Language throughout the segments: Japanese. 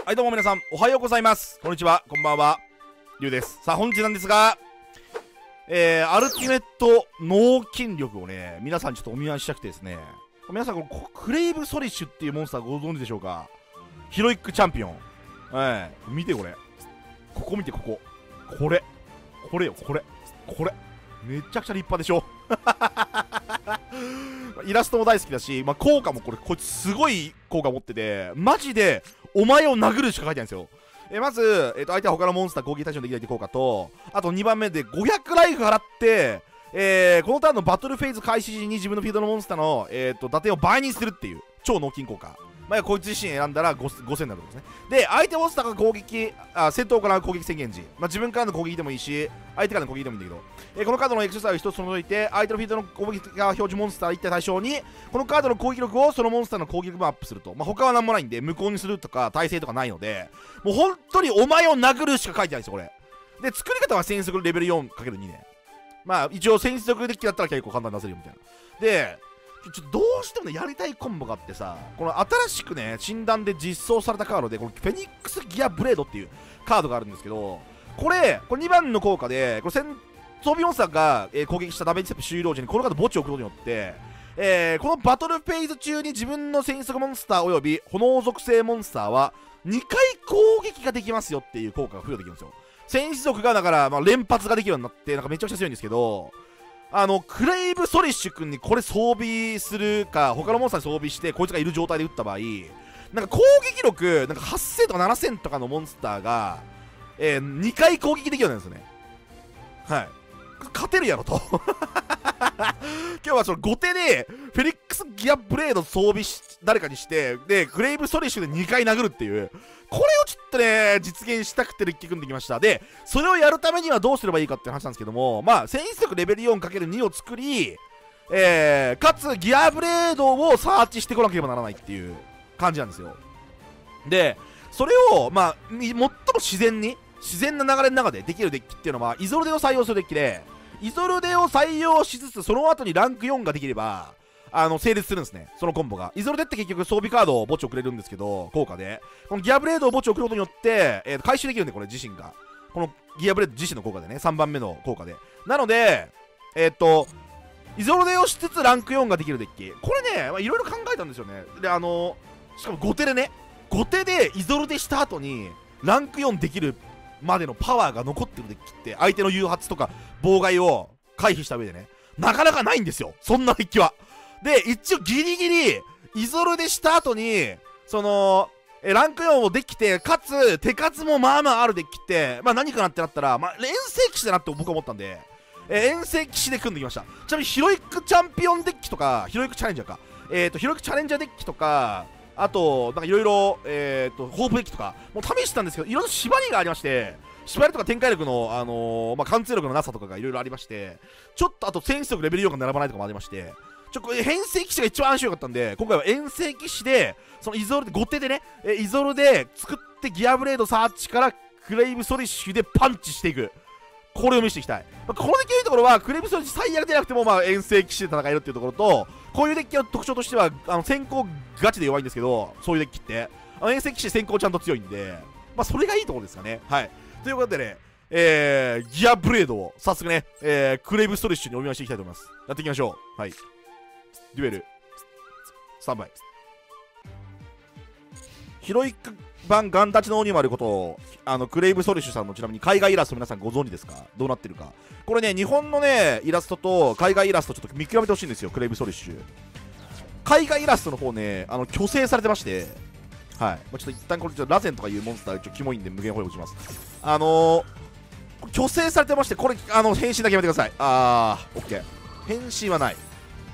はい、どうも皆さん、おはようございます。こんにちは、こんばんは。りゅうです。さあ、本日なんですが、アルティメット脳筋力をね、皆さんにちょっとお見舞いしたくてですね、皆さん、このクレイブソリッシュっていうモンスターご存知でしょうか。ヒロイックチャンピオン。見てこれ。ここ見て、ここ。これよ、これ。めちゃくちゃ立派でしょ。イラストも大好きだし、効果もこいつすごい効果持ってて、マジでお前を殴るしか書いてないんですよ。まず、相手は他のモンスター攻撃対象にできないって効果と、あと2番目で500ライフ払って、このターンのバトルフェーズ開始時に自分のフィールドのモンスターの、打点を倍にするっていう超脳筋効果。こいつ自身選んだら5000になるんですね。で、相手モンスターが戦闘から攻撃宣言時、自分からの攻撃でもいいし、相手からの攻撃でもいいんだけど、このカードのエクセサイズを1つ除いて、相手のフィールドの攻撃が表示モンスター1体対象に、このカードの攻撃力をそのモンスターの攻撃力もアップすると。他は何もないんで、無効にするとか、耐性とかないので、もう本当にお前を殴るしか書いてないんですよ、これ。で、作り方は戦速レベル 4×2 ね。一応戦速デッキだったら結構簡単に出せるよみたいな。で、ちょっとどうしてもね、やりたいコンボがあってさ、この新しくね、診断で実装されたカードで、このフェニックスギアブレードっていうカードがあるんですけど、これ2番の効果で、これ装備モンスターが、攻撃したダメージステップ終了時にこのカード墓地を置くことによって、このバトルフェーズ中に自分の戦速モンスターおよび炎属性モンスターは2回攻撃ができますよっていう効果が付与できるんですよ。戦士族がだから、連発ができるようになって、なんかめちゃくちゃ強いんですけど、クレイブソリッシュ君にこれ装備するか、他のモンスターに装備して、こいつがいる状態で撃った場合、なんか攻撃力、なんか8000とか7000とかのモンスターが、2回攻撃できるようになるんですよね。はい。勝てるやろと。今日はその後手で、フェニックスギアブレード装備誰かにして、で、クレイブソリッシュで2回殴るっていう、これをちょっとね、実現したくてデッキ組んできました。で、それをやるためにはどうすればいいかって話なんですけども、戦士力レベル 4×2 を作り、かつギアブレードをサーチしてこなければならないっていう感じなんですよ。で、それを、最も自然な流れの中でできるデッキっていうのは、イゾルデを採用するデッキで、イゾルデを採用しつつ、その後にランク4ができれば、成立するんですね、そのコンボが。イゾルデって結局装備カードを墓地をくれるんですけど、効果で。このギアブレードを墓地を送ることによって、回収できるんで、これ自身が。このギアブレード自身の効果でね、3番目の効果で。なので、イゾルデをしつつランク4ができるデッキ。これね、いろいろ考えたんですよね。で、しかも後手でね、後手でイゾルデした後に、ランク4できるまでのパワーが残ってるデッキって、相手の誘発とか妨害を回避した上でね、なかなかないんですよ、そんなデッキは。で、一応ギリギリ、イゾルデした後に、ランク4をできて、かつ、手数もあるデッキって、何かなってなったら、遠征騎士だなって僕は思ったんで、遠征騎士で組んできました。ちなみに、ヒロイックチャンピオンデッキとか、ヒロイックチャレンジャーか、ヒロイックチャレンジャーデッキとか、あと、いろいろ、ホープデッキとか、もう試したんですけど、いろんな縛りがありまして、縛りとか展開力の、貫通力のなさとかがいろいろありまして、ちょっとあと戦士力レベル4が並ばないとかもありまして、編成騎士が一番安心よかったんで、今回は遠征騎士で、そのイゾルで、後手でね、イゾルで作ってギアブレードサーチからクレイブソリッシュでパンチしていく。これを見せていきたい。このデッキのいいところは、クレイブソリッシュ最悪でなくても、遠征騎士で戦えるっていうところと、こういうデッキの特徴としては、先行ガチで弱いんですけど、そういうデッキって、遠征騎士先行ちゃんと強いんで、それがいいところですかね。はい。ということでね、ギアブレードを早速ね、クレイブストリッシュにお見舞いしていきたいと思います。やっていきましょう。はい。デュエル、スタンバイ。ヒロイック版ガンダチの鬼丸こと、クレイブストリッシュさんのちなみに海外イラスト皆さんご存知ですか？どうなってるか。これね、日本のね、イラストと海外イラストちょっと見極めてほしいんですよ、クレイブストリッシュ。海外イラストの方ね、虚勢されてまして、はい。ちょっと一旦これ、ラゼンとかいうモンスター、キモいんで無限保養します。虚勢されてまして、これ、変身だけやめてください。オッケー。変身はない。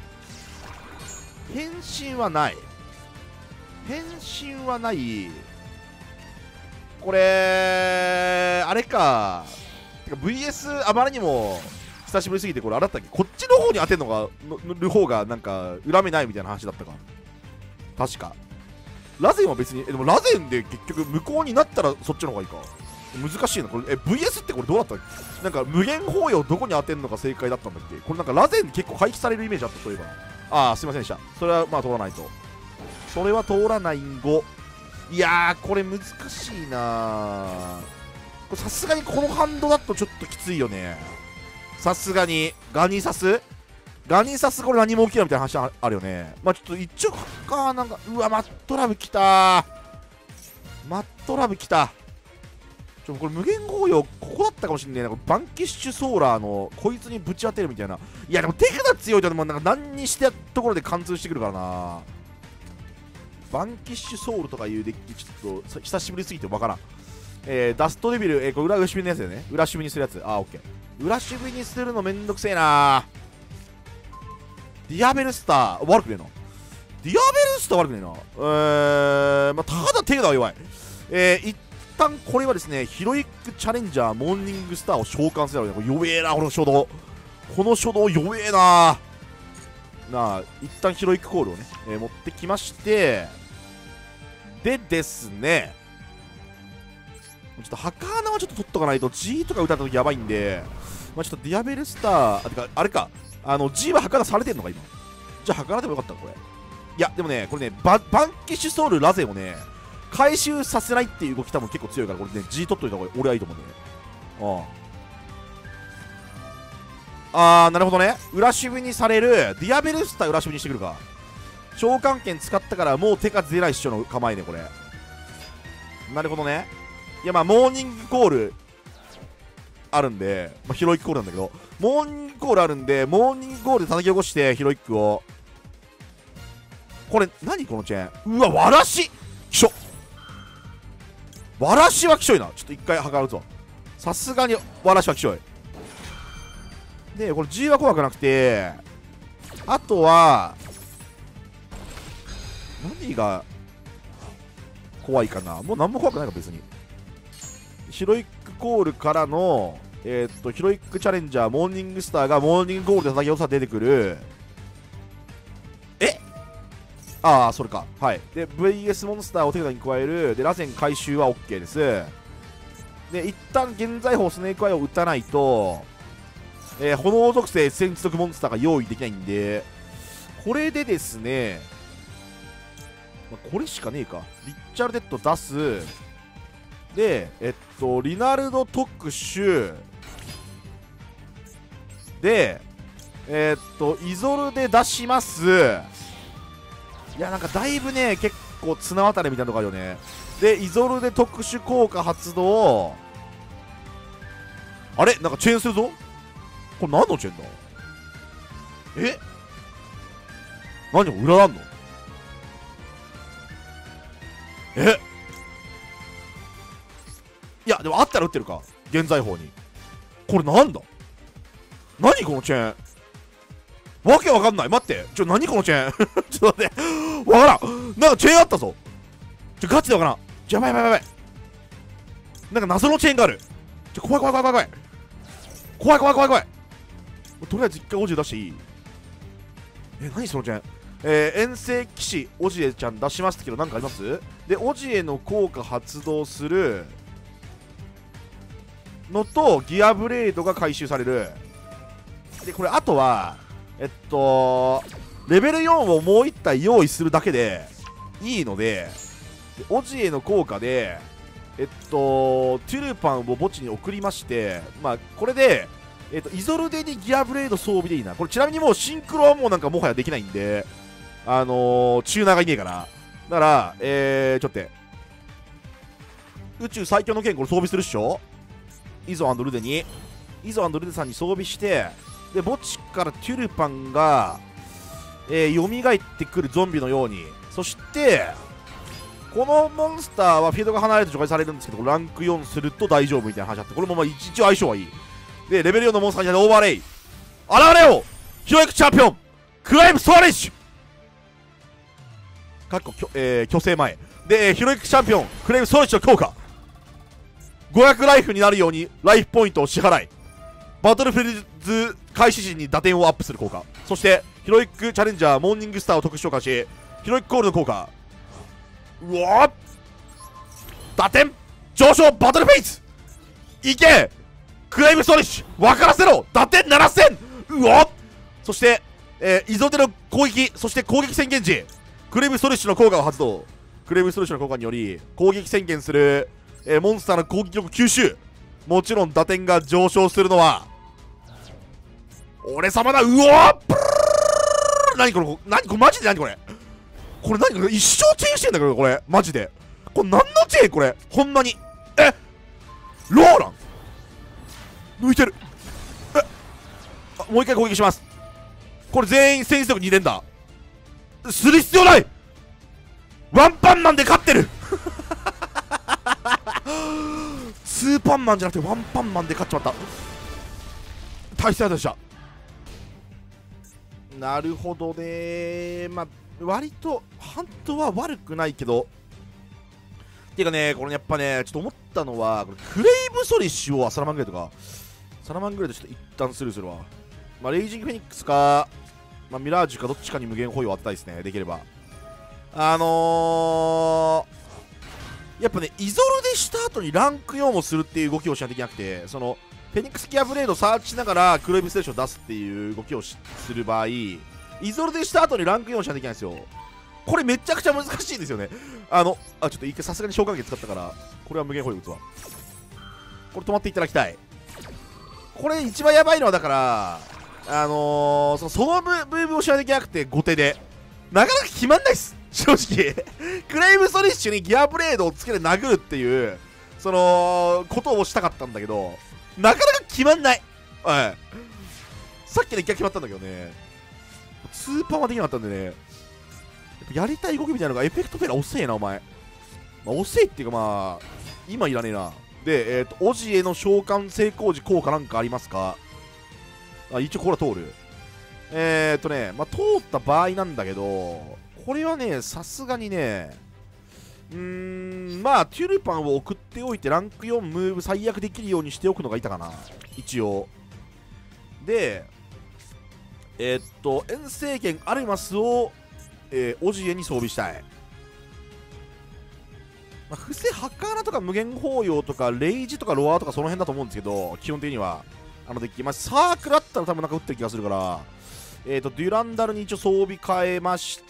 変身はない。変身はない。これ、あれか。てか VS あまりにも久しぶりすぎて、これあれだったっけ、こっちの方に当てる方がなんか恨めないみたいな話だったか。確か。ラゼンは別に、でもラゼンで結局無効になったらそっちの方がいいか。難しいな。これ、VS ってこれどうだったっけ？なんか無限包囲をどこに当てるのが正解だったんだっけ？これなんかラゼン結構廃棄されるイメージあった、そういえば。すいませんでした。それは通らないと。それは通らないんご。 いやーこれ難しいな。さすがにこのハンドだとちょっときついよね。さすがにガニサスこれ何も起きないみたいな話あるよね。まあちょっと一応かなんか、うわマットラブ来たこれ無限紅葉ここだったかもしんねえな。これバンキッシュソーラーのこいつにぶち当てるみたいな。いやでも手札強いともうなんか何にしてやところで貫通してくるからな。バンキッシュソウルとかいうデッキちょっと久しぶりすぎてわからん。ダストデビル、これ裏守備のやつだよね。裏守備にするやつ。オッケー。裏守備にするのめんどくせえな。ディアベルスター悪くねえな。ディアベルスター悪くねえな。まあ、ただ手が弱い。一旦これはですね、ヒロイックチャレンジャーモーニングスターを召喚するので、これ弱えな、この初動。この初動弱えな。一旦ヒロイックコールをね、持ってきまして、でですね、ちょっとハカーナはちょっと取っとかないと G とか打たれた時やばいんで、まあ、ちょっとディアベルスター、てかあれか、G はハカーナされてんのか今。じゃあハカーナでもよかったのこれ。いやでもねこれねバンキッシュソウルラゼをね回収させないっていう動き多分結構強いから、これね G 取っといた方が俺はいいと思うんだよね。なるほどね。裏守備にされるディアベルスター裏守備にしてくるか。召喚権使ったからもう手数出ないっしょの構えねこれ。なるほどね。いやまあモーニングコールあるんで、まあ、ヒロイックコールなんだけど、モーニングコールあるんでモーニングコールで叩き起こしてヒロイックを。これ何このチェーン。うわわらしきしょ。わらしはきしょいな。ちょっと一回測るぞ。さすがにわらしはきしょい。でこれ G は怖くなくて、あとは何が怖いかな。もう何も怖くないか別に。ヒロイックコールからのヒロイックチャレンジャーモーニングスターがモーニングコールで叩き落とさ出てくる。それか。はい。で VS モンスターを手札に加える。で螺旋回収は OK です。で一旦現在法スネークアイを打たないと、炎属性戦属モンスターが用意できないんで、これでですね、これしかねえか。リッチャルデッド出す。でリナルド特殊でイゾルで出します。いやなんかだいぶね結構綱渡りみたいなとこあるよね。でイゾルで特殊効果発動。あれなんかチェーンするぞ。これ何のチェーンだ。何も裏なんの。いやでもあったら打ってるか現在法に。これなんだ。何このチェーン。わけわかんない。待って。何このチェーン。ちょっと待って。わからん。なんかチェーンあったぞ。ガチでわからん。やばいやばいやばい。なんか謎のチェーンがある。怖い怖い怖い怖い怖い。怖い怖い怖い怖い。とりあえず一回オジエ出していい。何そのチェーン。遠征騎士オジエちゃん出しましたけど、なんかあります。でオジエの効果発動するのとギアブレードが回収される。でこれあとはレベル4をもう1体用意するだけでいいので、オジエの効果でトゥルパンを墓地に送りまして、まあこれでイゾルデにギアブレード装備でいいな。これちなみにもうシンクロはもうなんかもはやできないんで、チューナーがいねえから。だからちょっと待って、宇宙最強の剣これ装備するっしょ。イゾ&ルデにさんに装備して、で墓地からテュルパンが蘇ってくるゾンビのように。そしてこのモンスターはフィールドが離れて除外されるんですけど、ランク4すると大丈夫みたいな話あって、これもまあ一応相性はいい。でレベル4のモンスターになるオーバーレイ。現れよヒロイックチャンピオンクライムストレッジかっこ虚勢前でヒロイックチャンピオンクライムストレッジの強化。500ライフになるようにライフポイントを支払い、バトルフィールズ開始時に打点をアップする効果。そしてヒロイックチャレンジャーモーニングスターを特殊召喚し、ヒロイックコールの効果。うわっ打点上昇バトルフェイズいけクライムストレッジ分からせろ打点7000。うわっそして、イゾデの攻撃、そして攻撃宣言時クレイムストレッシュの効果を発動。ククレイブストレーションの効果により攻撃宣言する、モンスターの攻撃力吸収、もちろん打点が上昇するのは俺様だ。うわっ、何これ、何これ、マジで何これ、これ何これ、一生チェーンしてんだけど、これマジでこれ何のチェーン、これほんまにローラン抜いてる。もう一回攻撃します。これ全員戦士力2連打する必要ない。ワンパンマンで勝ってるツーパンマンじゃなくてワンパンマンで勝っちまった。大成でした。なるほどね。まあ割とハントは悪くないけど、ていうかね、これやっぱね、ちょっと思ったのは、これクレイブソリッシュをサラマングレードか、サラマングレードちょっと一旦スルーするわ。まあレイジングフェニックスか、まあ、ミラージュかどっちかに無限包囲を当てたいですね、できれば。やっぱね、イゾルでした後にランク4をするっていう動きをしないといけなくて、そのフェニックスギアブレードをサーチしながらクレイブステーションを出すっていう動きをする場合、イゾルでした後にランク4をしないといけないんですよ。これめちゃくちゃ難しいんですよね。ちょっと一回さすがに召喚機使ったから、これは無限包囲打つわ。これ止まっていただきたい。これ一番やばいのはだから、そのムーブをしないといけなくて、後手でなかなか決まんないっす正直クレイブストリッシュにギアブレードをつけて殴るっていうそのことをしたかったんだけど、なかなか決まんない。はい、さっきの1回決まったんだけどね、スーパーはできなかったんでね、やっぱやりたい動きみたいなのがエフェクトフェラ遅えなお前。まあ、遅えっていうか、まあ今いらねえな。でオジエの召喚成功時効果なんかありますか。一応これは通る。まあ、通った場合なんだけど、これはね、さすがにね、まあ、テュルパンを送っておいて、ランク4ムーブ最悪できるようにしておくのがいいかな、一応。で、遠征権アルマスを、オジエに装備したい。まあ、伏せハカーナとか無限包容とか、レイジとかロアとかその辺だと思うんですけど、基本的には。デッキ、まあ、サークルあったら多分なんか打ってる気がするから、デュランダルに一応装備変えまして、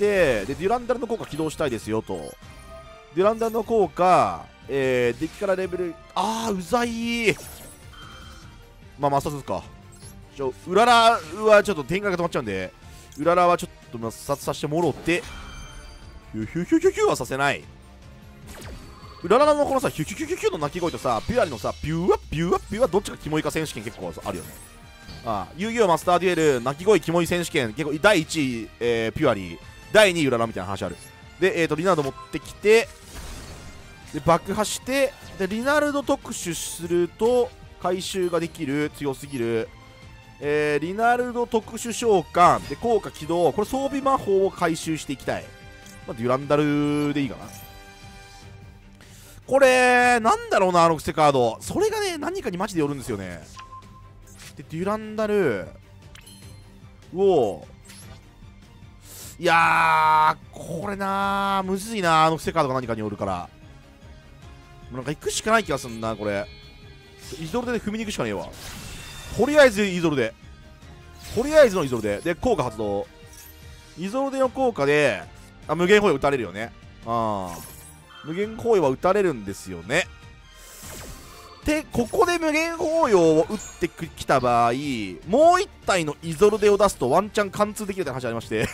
で、デュランダルの効果起動したいですよと。デュランダルの効果、デッキからレベル、うざい。まあ、抹殺か。うららはちょっと展開が止まっちゃうんで、うららはちょっと抹殺させてもろって、ヒュヒュヒュヒュヒュはさせない。うららのこのさ、ヒュヒュヒュヒュヒュの鳴き声とさ、ピュアリのさ、ビューアビューアビューアどっちがキモいか選手権結構あるよね。遊戯王マスターデュエル、鳴き声キモい選手権、結構第1位、ピュアリー、第2位うららみたいな話ある。で、リナルド持ってきて、で、爆破して、で、リナルド特殊すると、回収ができる、強すぎる。リナルド特殊召喚、で、効果起動、これ装備魔法を回収していきたい。まあ、デュランダルでいいかな。これ、なんだろうな、クセカード。それがね、何かにマジでよるんですよね。で、デュランダルを、いやー、これなー、むずいなー、クセカードが何かによるから。なんか行くしかない気がすんな、これ。イゾルデで踏みに行くしかねえわ。とりあえずイゾルデ。とりあえずのイゾルデ。で、効果発動。イゾルデの効果で、無限包囲打たれるよね。無限包囲は打たれるんですよね。で、ここで無限包囲を打ってきた場合、もう1体のイゾルデを出すとワンチャン貫通できるって話ありまして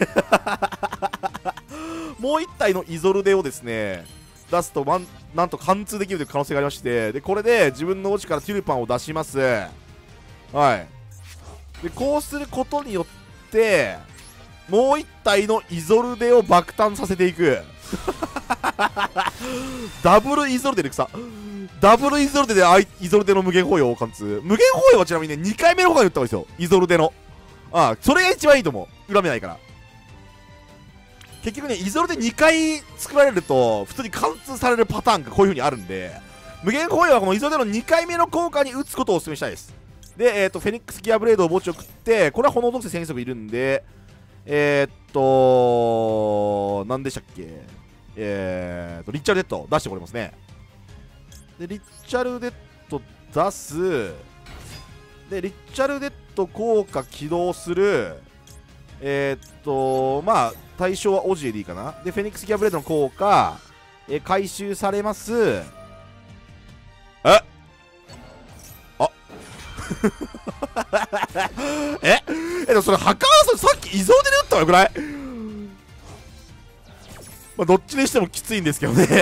もう1体のイゾルデをですね、出すとなんと貫通できるという可能性がありまして、で、これで自分の墓地からテュルパンを出します。はい。で、こうすることによって、もう1体のイゾルデを爆誕させていくダブルイゾルデで草。ダブルイゾルデでイゾルデの無限包囲を貫通。無限包囲はちなみにね、2回目の方が言った方がいいですよ。イゾルデの。それが一番いいと思う。恨めないから。結局ね、イゾルデ2回作られると、普通に貫通されるパターンがこういう風にあるんで、無限包囲はこのイゾルデの2回目の効果に打つことをお勧めしたいです。で、フェニックスギアブレードを墓地を食って、これは炎属性戦速いるんで、何でしたっけ、リッチャルデッド出してもらいますね。で、リッチャルデッド出す。で、リッチャルデッド効果起動する。まあ、対象はオジエでいいかな。で、フェニックスギアブレードの効果。 回収されます。あでもそれ破壊はさっき依存で打ったわよくらい。まあどっちにしてもきついんですけどね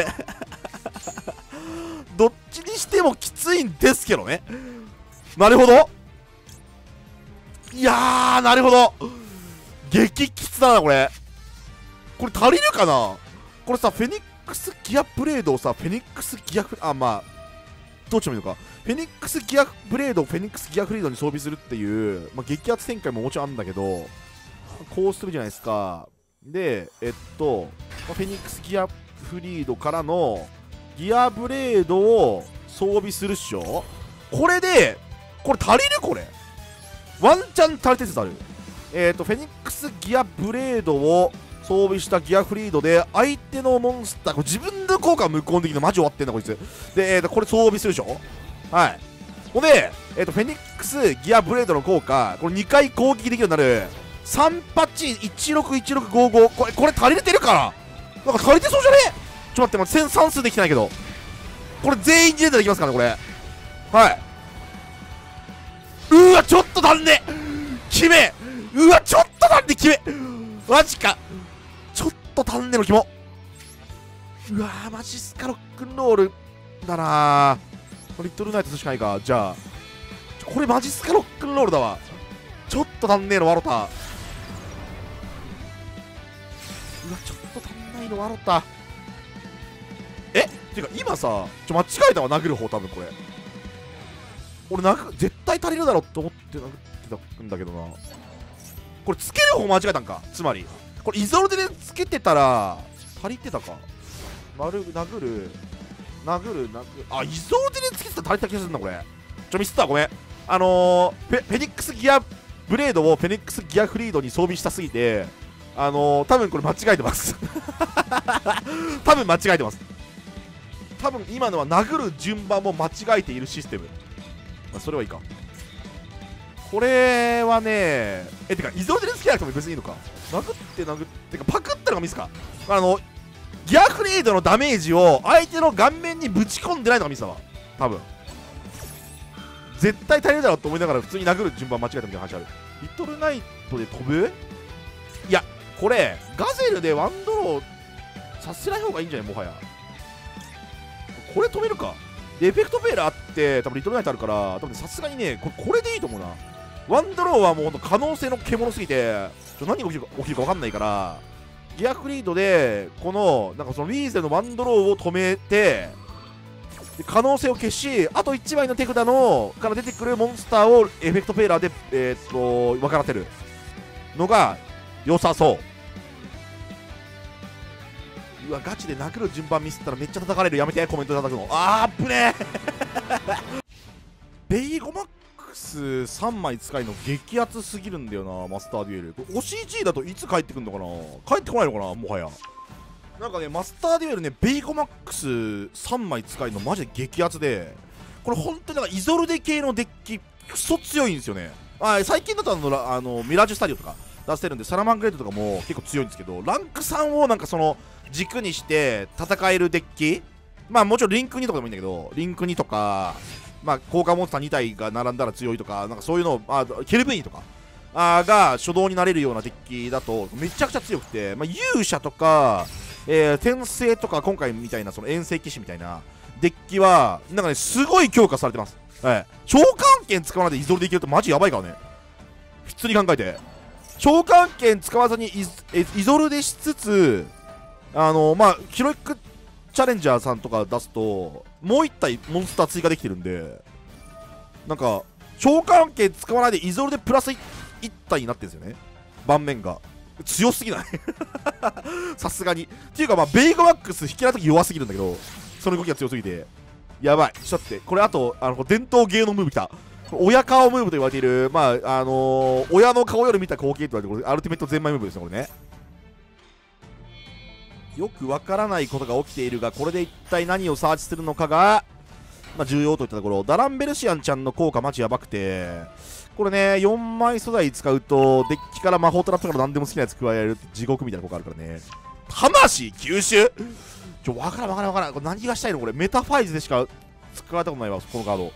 どっちにしてもきついんですけどね。なるほど。いやー、なるほど。激きつだなこれ。これ足りるかな。これさ、フェニックスギアブレードをさ、フェニックスギアまあどっちもいいのか。フェニックスギアブレードをフェニックスギアフリードに装備するっていう、まあ、激アツ展開ももちろんあるんだけど、こうするじゃないですか。で、フェニックスギアフリードからのギアブレードを装備するっしょ。これで、これ足りるこれ。ワンチャン足りてる説ある。フェニックスギアブレードを装備したギアフリードで相手のモンスター、これ自分の効果無効的なマジ終わってんだこいつで、これ装備するでしょ。はい。これで、フェニックスギアブレードの効果、これ2回攻撃できるようになる38161655、これ足りてるかな。なんか足りてそうじゃね。ちょっと待って、算数できてないけど、これ全員ジェンダーできますからねこれ。はい。うわちょっと足んね。決め。うわちょっと足んね決め。マジか。ちょっと足んねのキモ。うわーマジっすか。ロックンロールだなー。リトルナイトするしかないか。じゃあこれマジっすか。ロックンロールだわ。ちょっと足んねえのワロタ。うわちょっと足んないのワロタ。てか今さ間違えたわ。殴る方多分これ俺絶対足りるだろって思って殴ってたんだけどな。これつける方間違えたんか。つまりこれイゾルデでつけてたら足りてたか。殴るあ、イゾルデでつけてたら足りた気がするんだこれ。ミスった。ごめん。フェニックスギアブレードをフェニックスギアフリードに装備したすぎて多分これ間違えてます多分間違えてます。多分今のは殴る順番も間違えているシステム。まあ、それはいいか。これはねてかイゾルデでつけなくても別にいいのか。殴ってかパクったのがミスか。ギアフリードのダメージを相手の顔面にぶち込んでないのがミスだわ多分。絶対足りるだろうと思いながら普通に殴る順番間違えたみたいな話ある。リトルナイトで飛ぶ。いやこれガゼルでワンドローさせない方がいいんじゃない。もはやこれ止めるか。でエフェクトペーラーあって多分リトルナイトあるから多分さすがにねこれでいいと思うな。ワンドローはもうほんと可能性の獣すぎて何が起きるか分かんないから、ギアフリードでこのなんかそのウィーゼルのワンドローを止めてで可能性を消し、あと1枚の手札のから出てくるモンスターをエフェクトペーラーで分からせるのが良さそう。うわガチで殴る順番ミスったらめっちゃ叩かれる。やめてコメント叩くの。あーぶねベイゴマックス3枚使いの激アツすぎるんだよなマスターデュエル。OCG だといつ帰ってくんのかな。帰ってこないのかなもはや。なんかねマスターデュエルねベイゴマックス3枚使いのマジで激アツで、これ本当になんかイゾルデ系のデッキクソ強いんですよね。最近だとミラージュスタディオとか出せるんでサラマングレードとかも結構強いんですけど、ランク3をなんかその軸にして戦えるデッキ、まあもちろんリンク2とかでもいいんだけど、リンク2とかまあ効果モンスター2体が並んだら強いとか、なんかそういうのケルブインとかが初動になれるようなデッキだとめちゃくちゃ強くて、まあ、勇者とか、転生とか今回みたいなその遠征騎士みたいなデッキはなんかねすごい強化されてます。はい、召喚剣使わないでイゾルでいけるとマジやばいからね。普通に考えて召喚剣使わずにイゾルでしつつまあヒロイックチャレンジャーさんとか出すともう1体モンスター追加できてるんで、なんか召喚剣使わないでイゾルでプラス 1体になってるんですよね。盤面が強すぎないさすがにっていうか、まあベイゴマックス引きられた時弱すぎるんだけど、その動きが強すぎてやばい。ちょっと待って、これあと伝統芸能ムーブきた。親顔ムーブと言われている、まあ親の顔より見た光景と言われているアルティメットゼンマイムーブですねこれね。よくわからないことが起きているが、これで一体何をサーチするのかが、まあ、重要といったところ。ダランベルシアンちゃんの効果マジやばくて、これね4枚素材使うとデッキから魔法トラップから何でも好きなやつ加えられる地獄みたいな効果あるからね。魂吸収わからんわからんわからん。これ何がしたいのこれ。メタファイズでしか使われたことないわ、このカード。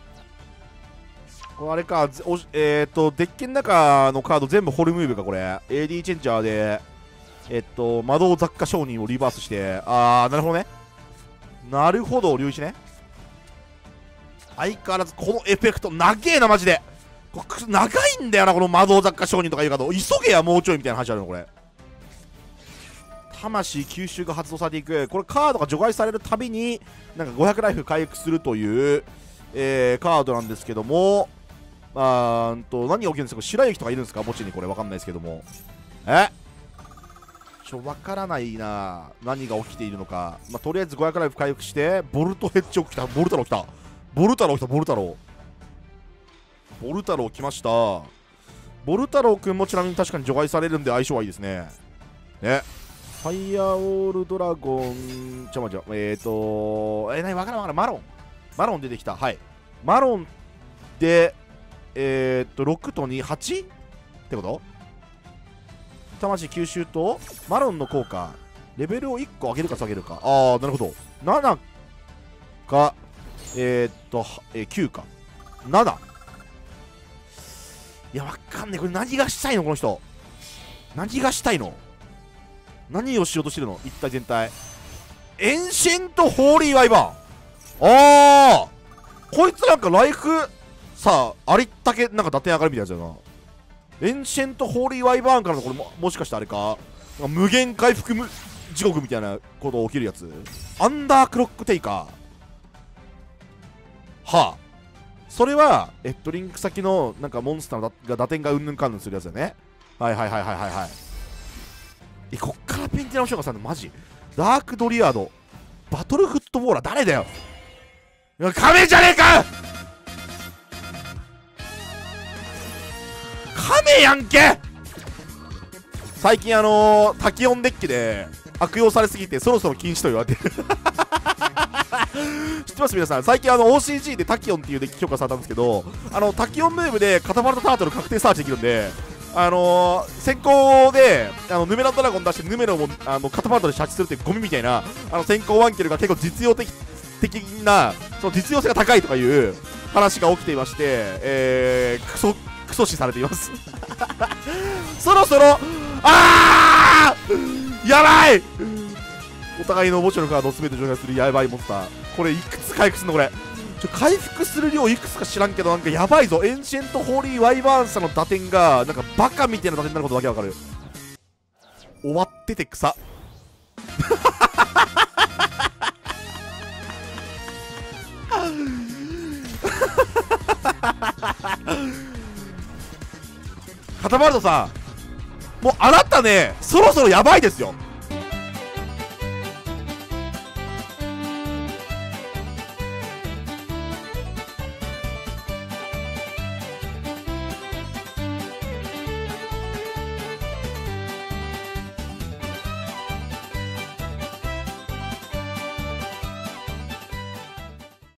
これあれか、デッキの中のカード全部ホルムーブか、これ。AD チェンジャーで、魔導雑貨商人をリバースして、なるほどね。なるほど、龍一ね。相変わらずこのエフェクト、長えな、マジで。長いんだよな、この魔導雑貨商人とかいうカード。急げや、もうちょいみたいな話あるの、これ。魂吸収が発動されていく。これカードが除外されるたびになんか500ライフ回復するという、カードなんですけども、何が起きるんですか。白雪とかいるんですか、墓地に。これわかんないですけども、わからないな、何が起きているのか。とりあえず500ライフ回復して、ボルトヘッジを来た。ボルタロウ来た。ボルタロウ来た。ボルタロウ。ボルタロウ来ました。ボルタロウくんもちなみに確かに除外されるんで相性はいいですね。ファイヤーオールドラゴン、わからんわからん。マロン出てきた。はい。マロンで、6と2、8? ってこと？魂吸収と、マロンの効果、レベルを1個上げるか下げるか。なるほど。7か、9か。7。いや、わかんねえ。これ何がしたいのこの人。何がしたいの？何をしようとしてるの一体全体。エンシェントホーリーワイバーン。こいつなんかライフさありったけなんか打点上がるみたいなやつだよな。エンシェントホーリーワイバーンからのこれ もしかしてあれか、無限回復地獄みたいなこと起きるやつ。アンダークロックテイカー。それはリンク先のなんかモンスターが打点がうんぬんかんぬんするやつだよね。はいこっからペンテ直しようかさんのマジ。ダークドリアードバトルフットボーラー誰だよ。カメじゃねえか。カメやんけ。最近タキオンデッキで悪用されすぎてそろそろ禁止と言われてる知ってます皆さん。最近OCG でタキオンっていうデッキ強化されたんですけど、タキオンムーブでカタパルトタートル確定サーチできるんで、先行でヌメラドラゴン出してヌメラもカタパルトでシャチするってゴミみたいな先行ワンケルが結構実用的な、その実用性が高いとかいう話が起きていまして、クソ視されていますそろそろやばい。お互いの墓地のカードを全て除外するやばいモンスター。これいくつ回復すんのこれ。回復する量いくつか知らんけどなんかやばいぞ。エンシェントホーリーワイバーンさんの打点がなんかバカみたいな打点になることだけわかる。終わってて草カタパルトさん、もうあなたねそろそろやばいですよ。